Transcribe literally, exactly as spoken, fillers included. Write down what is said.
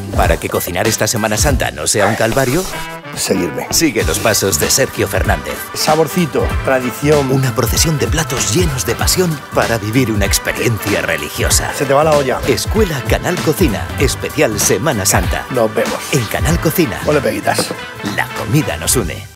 Para que cocinar esta Semana Santa no sea un calvario, seguirme. Sigue los pasos de Sergio Fernández. Saborcito, tradición. Una procesión de platos llenos de pasión para vivir una experiencia religiosa. Se te va la olla. Escuela Canal Cocina, especial Semana Santa. Nos vemos. En Canal Cocina. Ponle peguitas. La comida nos une.